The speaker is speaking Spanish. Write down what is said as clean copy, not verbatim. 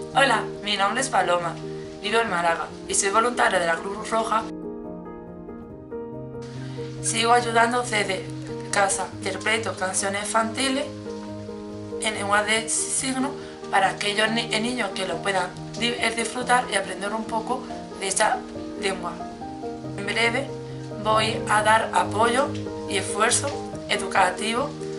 Hola, mi nombre es Paloma, vivo en Málaga y soy voluntaria de la Cruz Roja. Sigo ayudando desde casa, interpreto canciones infantiles en lenguaje de signos para aquellos niños que lo puedan disfrutar y aprender un poco de esta lengua. En breve voy a dar apoyo y esfuerzo educativo